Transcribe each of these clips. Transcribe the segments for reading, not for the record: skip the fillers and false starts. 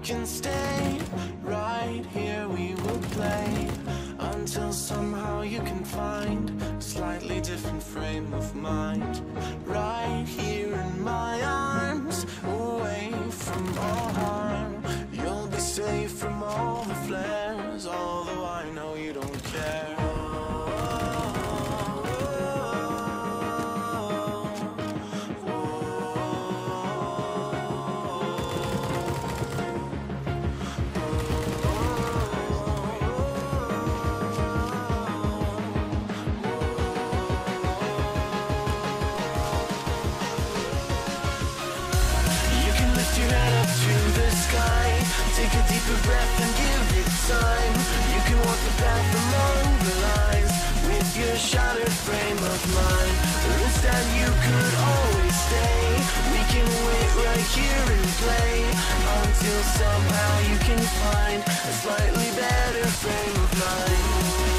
can stay right here, we will play until somehow you can find a slightly different frame of mind. Right here in my arms, away from all harm. You'll be safe from all the flares, although I know you don't care. Take a deeper breath and give it time. You can walk the path among the lines with your shattered frame of mind. Or instead you could always stay. We can wait right here and play until somehow you can find a slightly better frame of mind.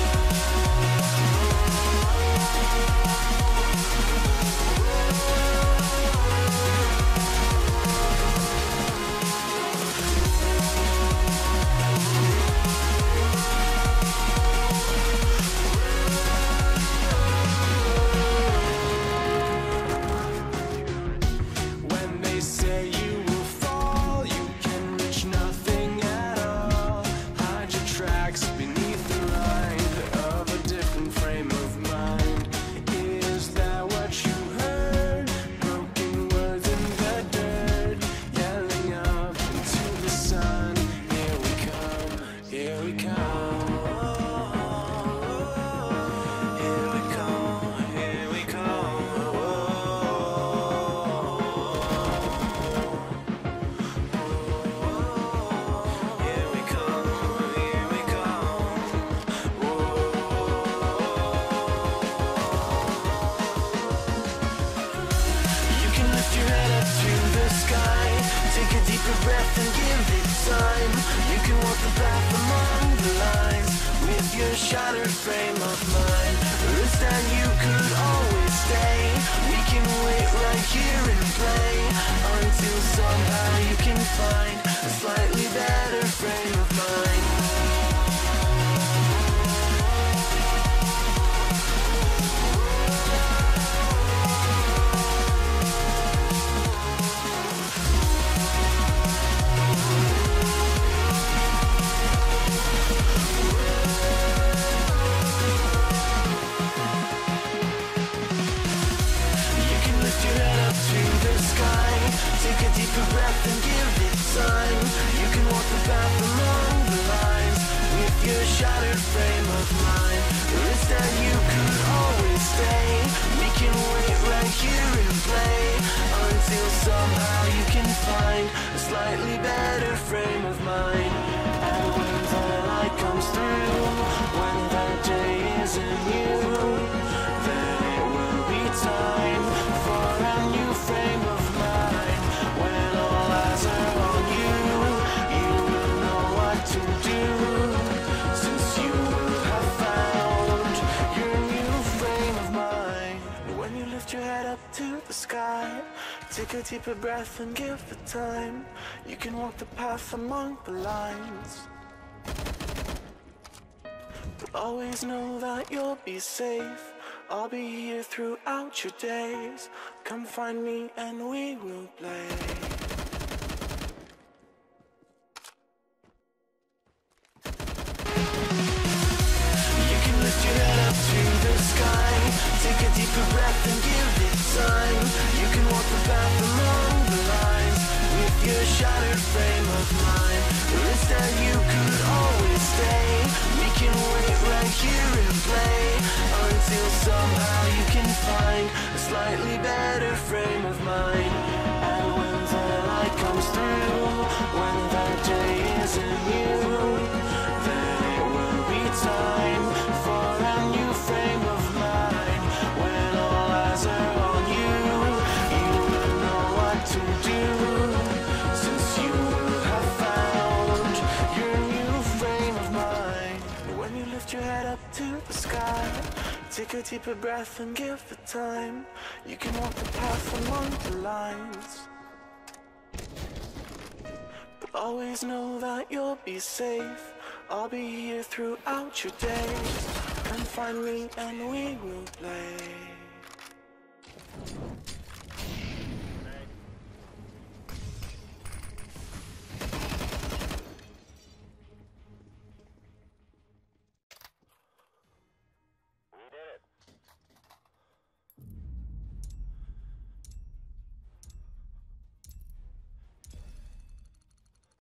Breath and give it time. You can walk the path among the lines with your shattered frame of mind. Or instead you could always stay. We can wait right here and play until somehow you can find a slightly better frame of mind. Take a deeper breath and give it time. You can walk the path among the lines with your shattered frame of mind. Or instead you could always stay. We can wait right here and play until somehow you can find a slightly better frame of mind. And when the light comes through, when the day isn't you, then it will be time for a new frame of mind. When all eyes are on you, you will know what to do, since you will have found your new frame of mind. When you lift your head up to the sky, take a deeper breath and give it time. You can walk the path among the lines, but always know that you'll be safe. I'll be here throughout your days. Come find me and we will play. You can lift your head up to the sky. Take a deeper breath and give it time. You can walk the path among the lines with your shattered frame of mind. Or instead you could always stay. We can wait right here and play until somehow you can find a slightly better frame of mind. And when the light comes through, when the day isn't you, then it will be time for a new frame of mind. When all eyes are on you, you will know what to do, since you will have found your new frame of mind. When you lift your head up to the sky, take a deeper breath and give it time. You can walk the path among the lines, but Always know that you'll be safe. I'll be here throughout your days. Come find me and we will play.